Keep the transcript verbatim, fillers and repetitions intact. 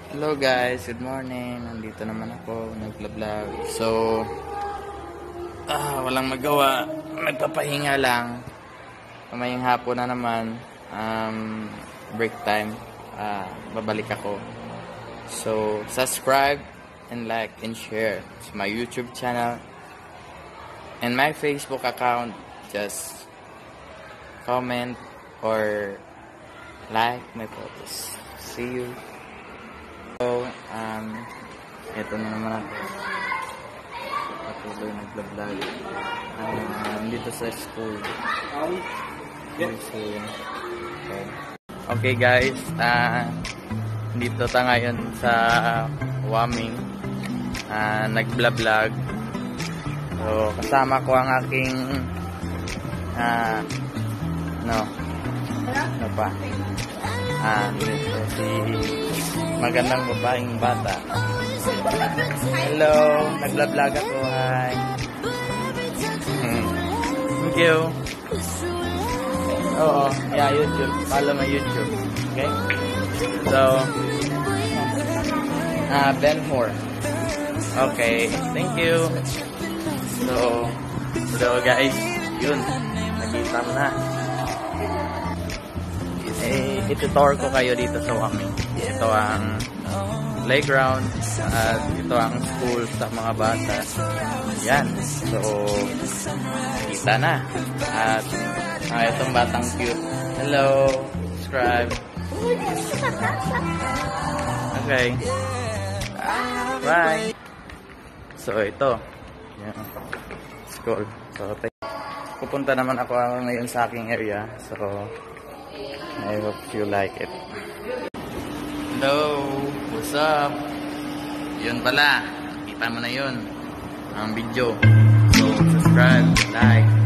Hello guys, good morning. Nandito naman ako, nagla-vlog. So, ah, walang magawa. Nagpapahinga lang. Kamayang hapon na naman. Um, break time. Ah, babalik ako. So, subscribe and like and share to my YouTube channel and my Facebook account. Just comment or like my posts. See you. So, um, ito na naman ako. Patuloy nagla-vlog. Um, dito sa school. Okay, okay guys, uh, dito tayo ngayon sa Huaming. Uh, nagla-vlog. So, kasama ko ang aking uh, no, ano pa? Ah, dito si magandang babaeng bata. Hello, nagla-vlog ako. Hi. Hmm. Thank you. Oo, yeah, YouTube. Follow my YouTube. Okay? So, ah, Ben Moore. Okay, thank you. So, so guys, yun. Nakita mo na. Eh, itutour ko kayo dito sa Huaming. Ito ang playground at ito ang school sa mga bata. Yan. So, kita na. At ah, itong batang cute. Hello. Subscribe. Okay. Bye. So, ito. Yan. School. So, pupunta naman ako ngayon sa aking area. So, I hope you like it. Hello, what's up? Yun pala, kita mo na yun ang video. So, subscribe, like,